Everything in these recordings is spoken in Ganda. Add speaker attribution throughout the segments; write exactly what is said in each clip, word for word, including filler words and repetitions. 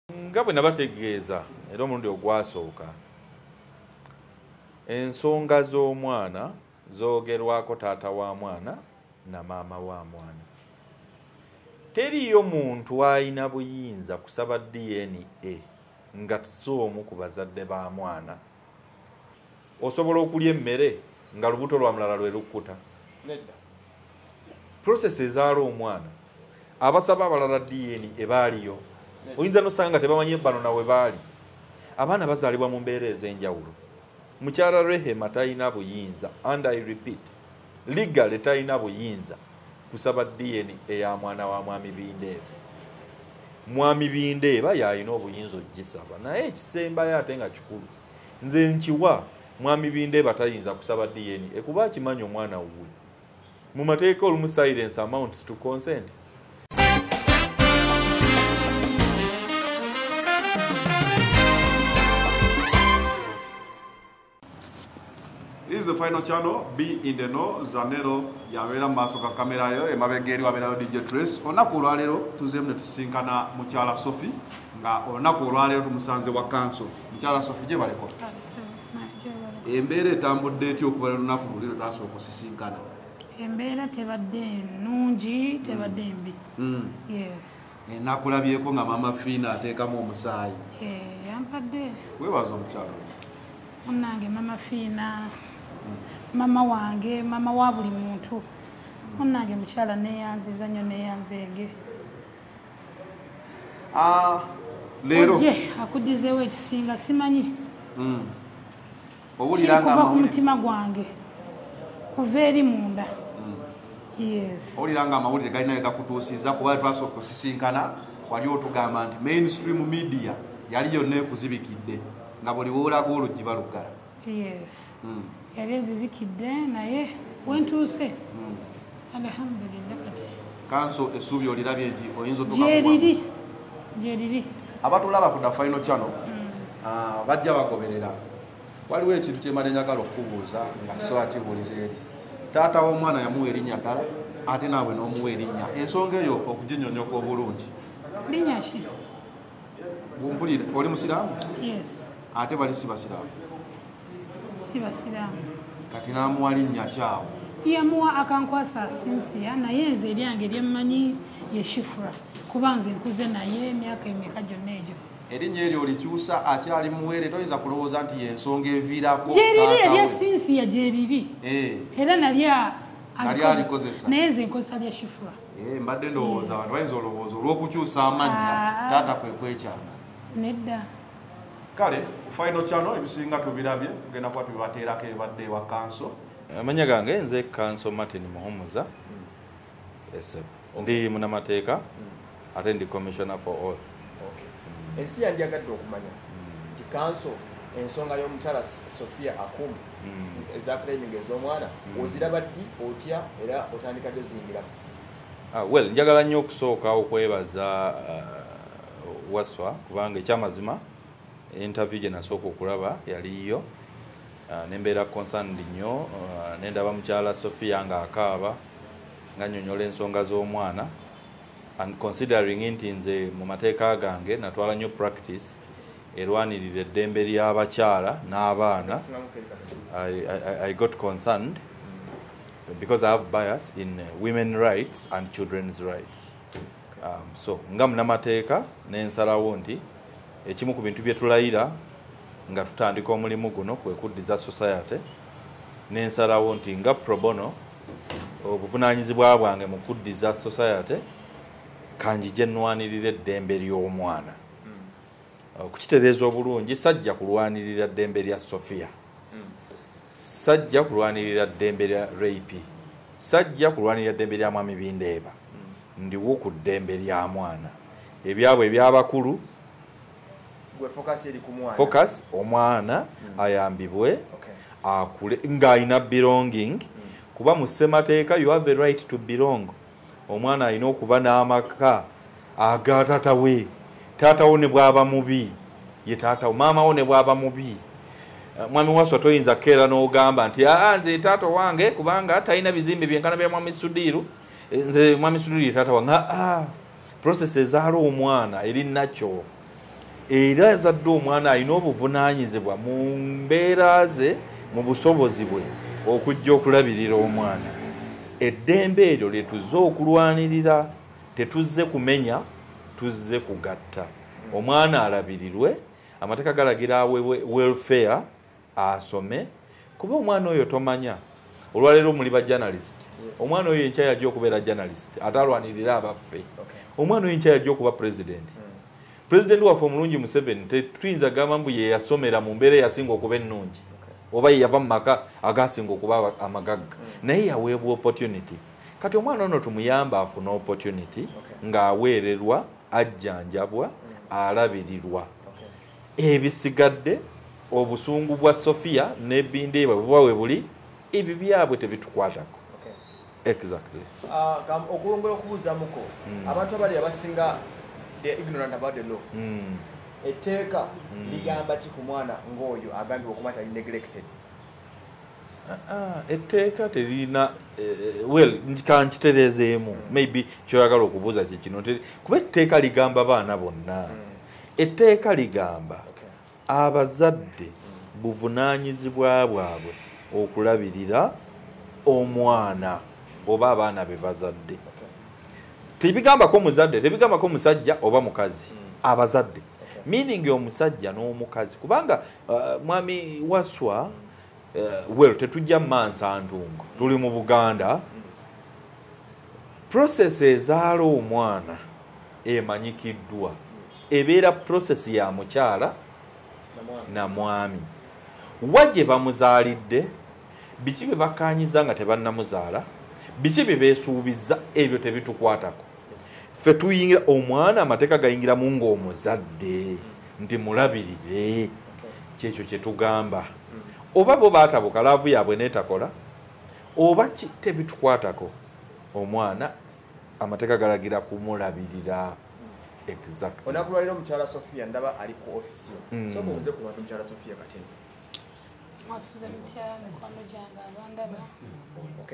Speaker 1: Nga bwe nabategeeza era omulundi ogwasooka ensonga z'omwana zoogerwako taata wa mwana na maama wa mwana. Teriyo muntu alina buyinza kusaba D N A nga si omu ku bazadde ba mwana. Osobola okulya emmere nga lubuto lwa mulala lwe lukkuta. Process ezaala omwana abasaba abalala D N A baaliyo. Oyinza nosanga tebamanyi bano nawe baali. Abaana bazaalibwa mu mbeera ez'enjawulo. Mukyala Rehema talina buyinza, and I repeat, legal talina buyinza kusaba D N A ya mwana wa mwami Bindeeba. Mwami Bindeeba yalina obuyinza ogisaba naye ekisembayo ate nga kikulu. Nze nkiwa mwami Bindeeba tayinza kusaba D N A kuba akimanyi omwana wuwe. Mu mateeka olumu silence amounts to consent.
Speaker 2: This is the final channel, Be in the Know, Zanero, Yavera Masoka Camerayo, Emabegeri Wavera D J Trace, Onaku Ralero, Tuzem ne Tusinkana Muchala Sophie, nga Onaku Ralero Musanze wa Council, Muchala Sophie Jebaleko. Embere tambudde etyo okuva lunaku luliro taso okusisinkana.
Speaker 3: Embere tebadde nungi, tebadde mbi.
Speaker 2: Mm.
Speaker 3: Yes.
Speaker 2: Enakulabyeko nga mama Fina ateekamu omusaayi.
Speaker 3: Eh, yampadde.
Speaker 2: Weebaza omukyalo.
Speaker 3: Munnange mama Fina. Mama wange, mama wa buli muntu. Munnange mukyala neyanziza nnyo neyanzege.
Speaker 2: Ah, leero.
Speaker 3: Oje akudizeewo ekisinga simanyi.
Speaker 2: Mm. Owuliranga
Speaker 3: amawulire. Kuva ku mutima gwange. Kuva eri munda.
Speaker 2: Mm.
Speaker 3: Yes.
Speaker 2: Owuliranga amawulire galina gakutuusiza kuba twaso okusisinkana wali otugamba nti mainstream media yali yonna ekuzibikidde nga buli woolaga oluggi balugala.
Speaker 3: Yes.
Speaker 2: Mm.
Speaker 3: Yali ezibikidde naye wentuuse.
Speaker 2: Mm.
Speaker 3: Alhamdulillah kati.
Speaker 2: Kanso esuubi olirabye nti oyinza otuka
Speaker 3: Jeriri. Jeriri.
Speaker 2: Abatulaba ku da final channel.
Speaker 3: Mm.
Speaker 2: Ah, bajja bagoberera. Waliwo ekintu kyemale njagala okubuuza nga so akibuuliza eri. Taata w'omwana yamuwa erinnya ddala ate naawe n'omuwa erinnya. Ensonga eyo okuginyonyoka obulungi.
Speaker 3: Linnya ki?
Speaker 2: Bumpulire oli musiraamu?
Speaker 3: Yes.
Speaker 2: Ate bali si basiraamu.
Speaker 3: Si basiraamu.
Speaker 2: Kati n'amuwa linnya kyawo.
Speaker 3: Yamuwa akankwasa Cynthia naye nze eryange lyemmanyi ye Shifra kuba nze nkuze naye emyaka emeka gyonna egyo.
Speaker 2: Erinnya eryo olikyusa akyali muwere toyinza kulowooza nti yensonga eviirako
Speaker 3: Jeriri erya Cynthia Jeriri.
Speaker 2: Eh.
Speaker 3: Era nalya
Speaker 2: ali alikozesa.
Speaker 3: Naye nze nkozesa lya Shifra.
Speaker 2: Eh, mbadde ndowooza abantu bayinza olowooza olw'okukyusa amannya taata kwe kwekyanga.
Speaker 3: Nedda.
Speaker 2: Kale, final channel ebisinga tubirabye tugenda kuba tubibateerako ebadde ewa kanso.
Speaker 1: Amanya gange nze Kanso Martin Muhumuza. Yes. Ndi munamateeka ate ndi commissioner for all.
Speaker 4: Okay. Ensi yandiyagadde okumanya nti kanso ensonga y'omukyala Sophia Akum ezakulaiming ez'omwana oziraba ddi otya era otandika dozingira.
Speaker 1: Ah, well, njagala nnyo okusooka okwebaza uh, Wasswa kubanga ekyamazima interview gye nasooka okulaba yaliyo uh, nembeera concerned nnyo uh, nendaba mukyala Sophia nga akaaba nga nnyonnyola ensonga z'omwana and considering nti nze mu mateeka gange natwala nnyo practice erwanirira eddembe ly'abakyala n'abaana. I, I, I got concerned because I have bias in uh, women rights and children's rights. Um, so nga munamateeka nensalawo nti ekimu ku bintu bye tulayira nga tutandika omulimu guno kwe kuddiza society nensalawo nti nga pro bono obuvunaanyizibwa bwange mu kuddiza society kanjije nnwanirira eddembe ly'omwana. Okukitereeza obulungi sajja kulwanirira ddembe lya Sophia. Sajja kulwanirira ddembe lya Rape. Sajja kulwanirira ddembe lya mwami Bindeeba. Ndiwo ku ddembe lya mwana. Ebyabwe ebyabakulu
Speaker 4: gwe focus eri ku mwana.
Speaker 1: Focus omwana ayambibwe akule ng'alina belonging kuba mu ssemateeka you have a right to belong. Omwana alina okuba n'amaka aga taata we. Taata wo ne bw'aba mubi ye taata wo. Maama wo ne bw'aba mubi. Mwami Wasswa toyinza keera n'ogamba nti aa nze taata wange kubanga talina bizimbe byenkana bya mwami Sudiru nze mwami Sudiru ye taata wange. Aa process ezaala omwana eri nakyo era azadde omwana alina obuvunaanyizibwa mu mbeera ze mu busobozi bwe okujja okulabirira omwana. Eddembe eryo lye tuzze okulwanirira, tetuzze kumenya, tuzze kugatta. Omwana alabirirwe, amateeka galagira aweebwe welfare, asome, kuba omwana oyo tomanya. Olwaleero muli ba journalist. Omwana oyo enkya yajja okubeera journalist, ate alwanirira abaffe. Omwana oyo enkya yajja okuba president. President waffe omulungi Museveni tetuyinza gamba mbu ye yasomera mu mbeera eyasinga okuba ennungi, oba ye yava mu maka agasinga okuba amagagga, naye yaweebwa opportunity. Kati omwana ono tumuyamba afuna opportunity ng'aweererwa, ajjanjabwa, alabirirwa. Ebisigadde obusungu bwa Sofia ne Bindeeba buba we buli, ebyo byabwe tebitukwatako. Exactly.
Speaker 4: Okwongera okubuuzamuko, abantu abali abasinga they are ignorant about the law.
Speaker 1: Mm.
Speaker 4: Etteeka ligamba ki ku mwana ng'oyo agambibwa okuba nti ali neglected?
Speaker 1: Ah, etteeka terina well kankitereezeemu maybe kyoyagala okubuuza kye kino kuba etteeka ligamba baana bonna. Etteeka ligamba abazadde buvunaanyizibwa bwabwe okulabirira omwana oba abaana be bazadde. Tebigambako muzadde, tebigambako musajja oba mukazi, abazadde. Meaning omusajja n'omukazi kubanga uh, mwami Wasswa uh, well tetujja mansa ntungo tuli mu Buganda. Process ezaala omwana emanyikiddwa ebeera process ya mukyala na mwami. Wajje bamuzaalidde, biki bye bakkaanyiza nga tebannamuzaala, biki bye beesuubiza, ebyo tebitukwatako. Ffe tuyingira omwana amateeka gayingira mu ng'omuzadde nti mulabirire, kyekyo kye tugamba. Oba bo baatabuka laavu yaabwe neetakola, oba ki tebitukwatako. Omwana amateeka galagira kumulabirira. Exactly.
Speaker 4: Onakulwalira omukyala Sofia ndaba ali ku ofisi yo. Sooka obuze ku bantu omukyala Sofia kati.
Speaker 3: Mwasuze mukyala mikwano gyange abandaba.
Speaker 4: Okay.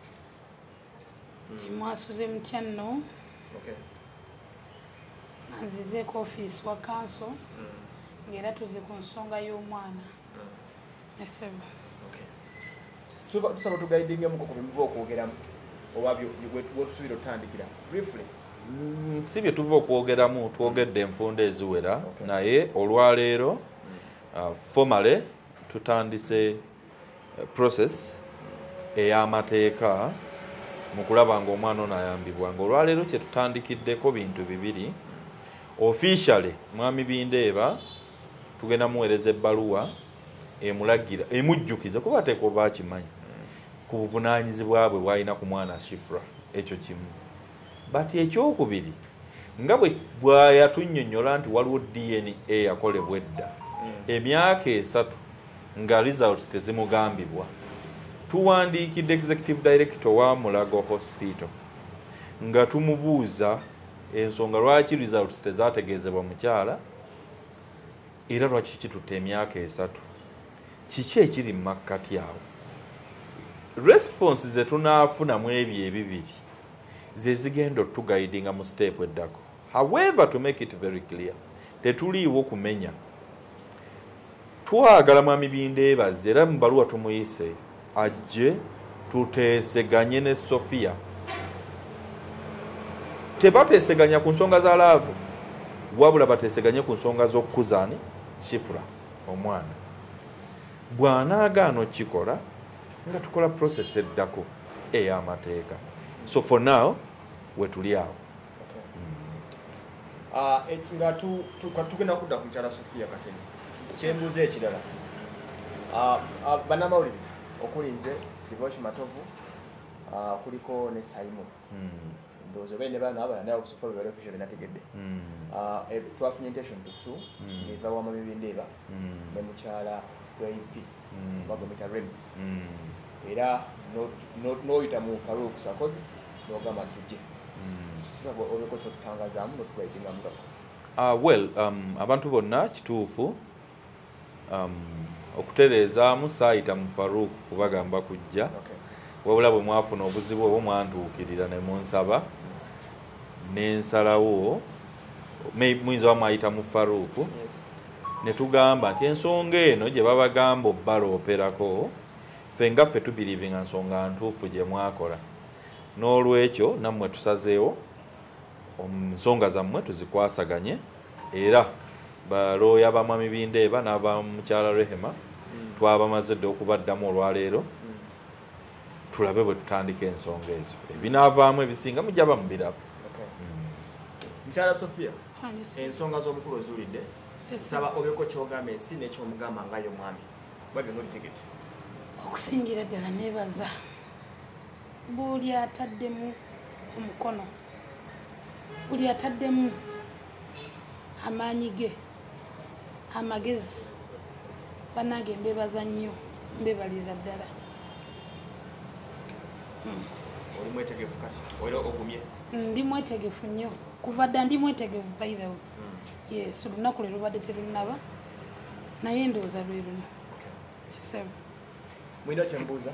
Speaker 3: Ti mwasuze mutya nno.
Speaker 4: Okay.
Speaker 3: Nzizeeko office wa council. Ng'era tuze ku nsonga y'omwana. Esebo.
Speaker 4: Okay. Suba tusaba tugaidingemu ko bimuva okwogeramu oba byotusuubira otandikira briefly.
Speaker 1: Mm, si bye tuva okwogeramu twogedde enfunda eziwera. Okay. Naye olwaleero uh, formally tutandise uh, process ey'amateeka mu kulaba ng'omwana ono ayambibwa. Ng'olwaleero kye tutandikiddeko bintu bibiri. Officially mwami Bindeeba tugenda muweereza ebbaluwa emulagira emujjukiza kuba ateeka oba akimanyi ku buvunaanyizibwa bwe bw'alina ku mwana Shifra, ekyo kimu. But ekyokubiri nga bwe bwayatunnyonnyola nti waliwo D N A yakolebwa edda emyaka esatu nga results tezimugambibwa, tuwandiikidde executive director wa Mulago Hospital nga tumubuuza ensonga lwaki results tezategeezebwa mukyala era lwaki kitutte emyaka esatu, kiki ekiri mu makkati awo. Response ze tunaafunamu ebyo ebibiri ze zigenda otugaidinga mu step eddako. However, to make it very clear, tetuliiwo kumenya. Twagala mwami Bindeeba era mu baluwa tumuyise ajje tuteeseganye ne Sofia. Tebateeseganya ku nsonga za laavu, wabula bateeseganye ku nsonga z'okukuzaani Shifra omwana. Bw'anaagaana okikola nga tukola process eddako ey'amateeka. So for now, we tuli awo.
Speaker 4: Ah, ekinga tu tugenda kudda ku mukyala Sofia kateni. Kyembuuza ekirala. Ah, bannamawulire okulinze Divoshi Matovu, ah, kuliko ne Simon. Ndowooza bene baana abalala naye okusooka bwe official nategedde. Ah, twafunye intention to sue ng'eva wa mwami Bindeeba ne mukyala wa E P bagomita Remy. Era n'oyita mu Farouk Sakozi n'ogamba tujje. Sabo obeko kyo tutangazaamu n'otugaidingamu gako.
Speaker 1: Ah, well, um, abantu bonna kituufu um, okutereezaamu saayita mu Farouk kubagamba kujja.
Speaker 4: Okay.
Speaker 1: Wabula bwe mwafuna obuzibu obwo mwantuukirira ne munsaba n'ensalawo muyinza bamwayita mu Faruku ne tugamba nti ensonga eno gye babagamba obbalooperako ffe nga ffe tubirivinga nsonga ntuufu gye mwakola n'olwekyo nammwe tusazeewo ensonga zammwe tuzikwasaganye era balooya ba Mwami Bindeeba n'aba Mukyala Rehema twabamaze dde okubaddamu olwaleero tulabe bwe tutandika ensonga ezo ebinaavaamu ebisinga mujja bamubirabo.
Speaker 4: Mukyala Sophia, ensonga z'omukulu oziwulidde saba obeko kyogamba ensi n'ekyomugamba ngayo mwami bagenda olitegete.
Speaker 3: Okusingira ddala neebaza buli ataddemu omukono buli ataddemu amaanyi ge amagezi bannange mbeebaza nnyo mbeebaliza ddala.
Speaker 4: Oli mwetegefu kati oli ogumye?
Speaker 3: Ndi mwetegefu nnyo kuva dda ndi mwetegefu by the way. Yes, olunaku leero lubadde terunaba naye ndowooza lwe lumu.
Speaker 4: Mwina kyembuuza?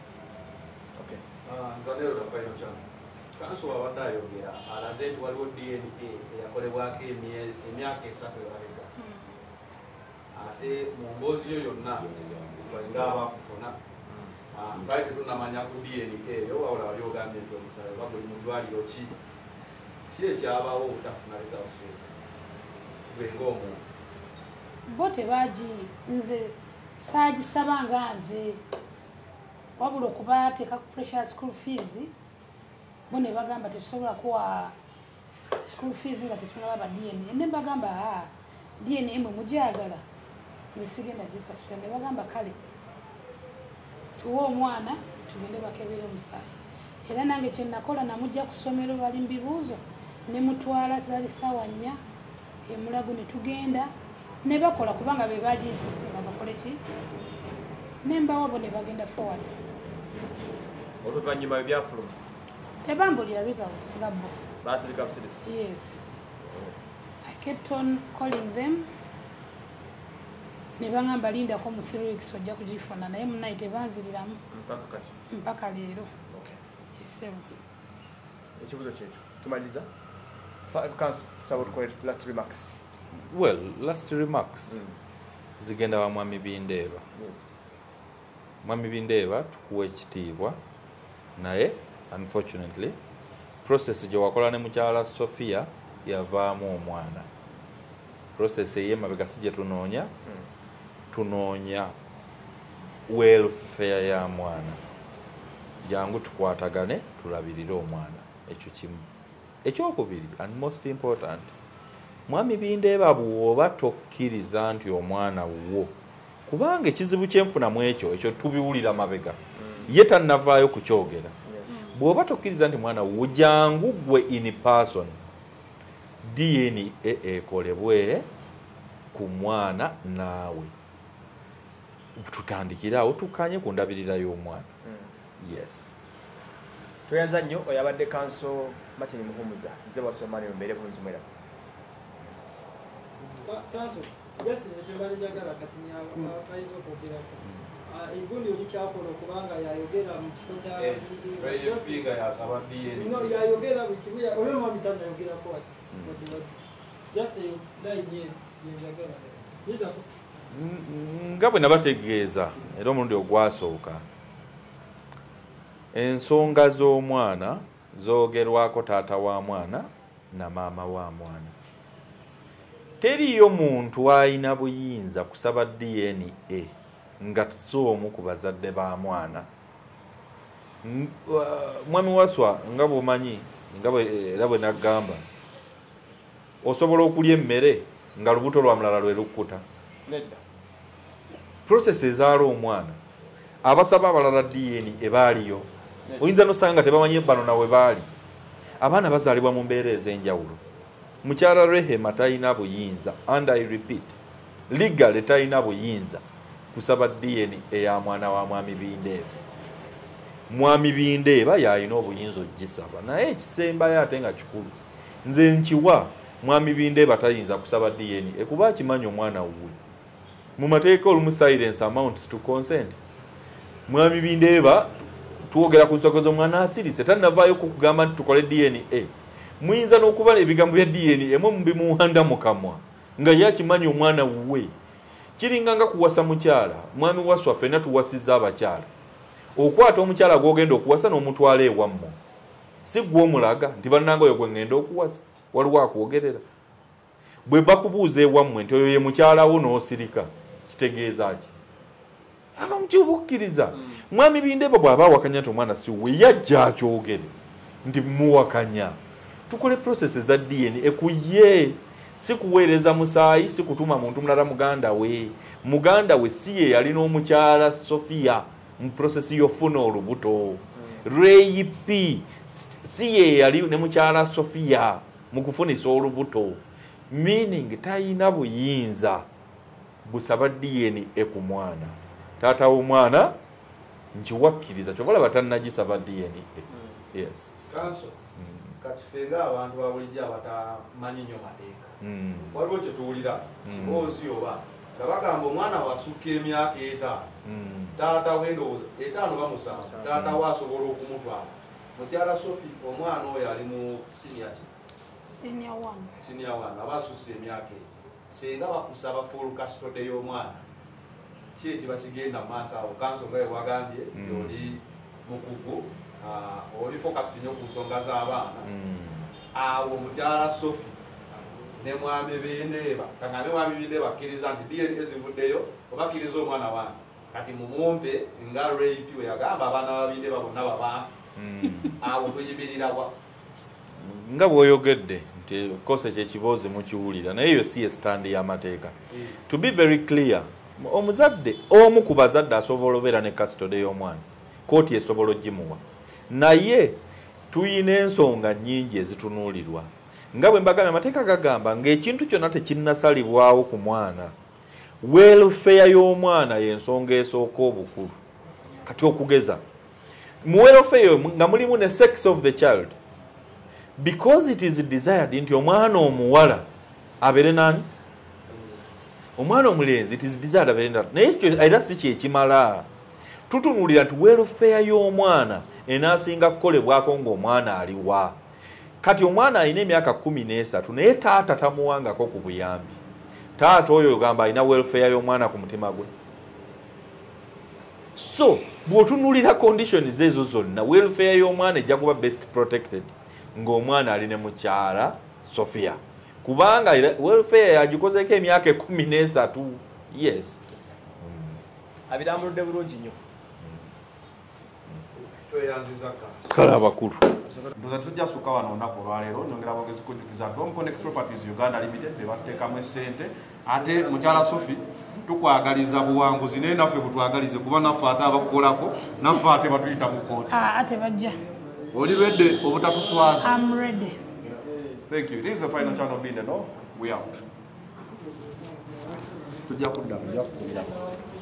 Speaker 5: Nzanero na final channel. Kanso wabadde ayogera alaze nti waliwo D N A eyakolebwako emyaka esatu emabega. Ate mu mboozi yo yonna balinga abakufuna twali tetunnamanya ku D N A eyo wabula wali ogambye nti omusale oba guli mu ddwaliro ki ki ekyabaawo obutafuna results gwe ng'omuntu.
Speaker 3: Bo tebaagi nze saagisaba nga nze wabula okubateeka ku pressure school fees bo ne bagamba tetusobola kuwa school fees nga tetunaba ba D N A ne bagamba aa D N A mwe mugyagala nze sigenda gisasula ne bagamba kale tuwe omwana tugende bakebera omusaayi era nange kye nakola namujja ku ssomero bali mu bibuuzo ne mutwala zaali ssaawa nnya emulago ne tugenda ne bakola kubanga be baginsistinga bakole ki ne mbawabo ne bagenda forward.
Speaker 4: Oluvannyuma ebyafuluma
Speaker 3: tebambulira results nga bo
Speaker 4: baasirika buseresi?
Speaker 3: Yes. I kept on calling them ne bangamba lindako mu three weeks ojja kugifuna naye munayi tebanziriramu
Speaker 4: mpaka kati
Speaker 3: mpaka leero. Esebo
Speaker 4: ekibuzo kyekyo tumaliriza tusaba tukole last remarks.
Speaker 1: Well, last remarks
Speaker 4: Mm.
Speaker 1: zigenda wa Mwami Bindeeba.
Speaker 4: Yes.
Speaker 1: Mwami Bindeeba tukuwa ekitiibwa naye unfortunately process gye wakola ne Mukyala Sophia yavaamu omwana. Process ey'emabega si gye tunoonya
Speaker 4: Mm.
Speaker 1: tunoonya welfare ya mwana. Jangu tukwatagane tulabirire omwana ekyo kimu. Ekyokubiri and most important Mwami Bindeeba bw'oba tokkiriza nti omwana wo kubanga ekizibu kyenfuna mu ekyo ekyo tubiwulira mabega ye tannavaayo kukyogera. Bw'oba tokkiriza nti mwana wo jangu gwe in person D N A ekolebwe ku mwana naawe tutandikirawo tukanye ku ndabirira y'omwana. Yes.
Speaker 4: Tuyanza nnyo oyo abadde kanso Martin Muhumuza nze Wasswa mbeere bulungi mwera.
Speaker 6: Kanso yasize kyembali njagala kati nyabayiza okwogirako egundi oli kyakola okubanga yayogera mu kifo
Speaker 5: kyafiga yasaba D N A
Speaker 6: yayogera buli kibuya oyo mwami tannayogerako yase layini yenjagala yitako
Speaker 1: nga bwe nabategeeza era omulundi ogwasooka ensonga z'omwana zoogerwako taata wa mwana na maama wa mwana. Teriyo muntu alina buyinza kusaba D N A nga si omu ku bazadde ba mwana. Mwami Wasswa nga bw'omanyi nga era bwe nagamba osobola okulya emmere nga lubuto lwa mulala lwe lukkuta.
Speaker 4: Nedda.
Speaker 1: Process ezaala omwana abasaba abalala D N A baaliyo oyinza nosanga tebamanyi bano nawe baali. Abaana bazaalibwa mu mbeera ez'enjawulo. Mukyala Rehema talina buyinza and I repeat legally talina buyinza kusaba D N A ya mwana wa Mwami Bindeeba. Mwami Bindeeba yalina obuyinza ogisaba naye ekisembayo ate nga kikulu nze nkiwa Mwami Bindeeba tayinza kusaba D N A kuba akimanyi omwana wuwe. Mu mateeka olumu silence amounts to consent. Mwami Bindeeba tuwogera ku nsoko z'omwana asirise tannavaayo kukugamba nti tukole D N A. muyinza n'okuba ebigambo bya D N A emwe mubimuwanda mu kamwa nga yakimanyi omwana wuwe kiringa nga kuwasa mukyala mwami Wasswa ffenna tuwasizza abakyala okwata omukyala gw'ogenda okuwasa n'omutwala ewammwe si gwe omulaga nti bannanga oyo gwe ngenda okuwasa waliwo akwogerera bwe bakubuuza ewammwe nti oyo ye mukyalawo n'osirika kitegeeza ki aba mukibukkiriza mwami Bindeeba bw'aba awakanya nti omwana si we yajja akyogere nti muwakanya tukole process za D N A ekuye si kuweereza musaayi si kutuma muntu mulala muganda we muganda we si ye yalina omukyala Sofia mu process y'ofuna olubuto Ray P si ye yali ne mukyala Sofia mu kufunisa olubuto meaning tayina buyinza busaba D N A ku mwana taata w'omwana nkiwakkiriza kyovala batannagisaba D N A yes
Speaker 5: kanso kati fenga abantu babulijja abatamanyi nnyo mateeka waliwo kye tuwulira kiboozi oba nga bagamba omwana wasukka emyaka etaano taata we ndowooza etaano bamusanvu taata we asobola okumutwala mukyala Sophie omwana oyo ali mu senior ki
Speaker 3: senior one
Speaker 5: senior one aba asusse emyaka eyo senga bakusaba full custody y'omwana ki ekiba kigenda mu maaso awo kanso nga wagambye oli mukugu oli focused nnyo ku nsonga z'abaana awo mukyala Sophie ne mwami Bindeeba kagambe mwami Bindeeba akkiriza nti D N A zivuddeyo oba akkiriza omwana wange kati mumumpe nga Ray P we yagamba abaana ba Bindeeba bonna babampi awo tuyimirira wa
Speaker 1: nga bw'oyogedde nti of course ekyo ekiboozi mukiwulira naye eyo si esitandi y'amateeka to be very clear omuzadde omu ku bazadde asobola obeera ne custody y'omwana kooti esobola ogimuwa naye tuyina ensonga nnyingi ezitunuulirwa nga bwe mbagambye amateeka gagamba ng'ekintu kyonna tekinnasalibwawo ku mwana welfare y'omwana y'ensonga esooka obukulu kati okugeza mu welfare nga mulimu ne sex of the child because it is desired nti omwana omuwala abeere nani omwana omulenzi it is desired abeere nani naye ekyo era si kyekimala tutunuulira nti welfare y'omwana enaasinga kukolebwako ng'omwana aliwa kati omwana alina emyaka kumi n'esatu naye taata tamuwangako ku buyambi taata oyo ogamba alina welfare y'omwana ku mutima gwe so bw'otunuulira conditions ezo zonna welfare y'omwana ejja kuba best protected ng'omwana ali ne mukyala Sofia kubanga welfare yagikozeeko emyaka ekumi n'esatu yes
Speaker 4: abirambuludde bulungi nnyo
Speaker 1: kale abakulu
Speaker 2: ndoza tujja suka wano olunaku olwaleero nyongera bogezi kujjukiza Dom Connect Properties Uganda Limited be bateekamu essente ate mukyala Sophie tukwagaliza buwanguzi naye naffe butwagalize kuba naffe ate abakukolako naffe ate batuyita mu kooti
Speaker 3: ate bajja
Speaker 2: oli redde obutatuswaza
Speaker 3: I'm ready.
Speaker 2: Thank you. This is the final channel being no we out tujja kudda tujja kukubira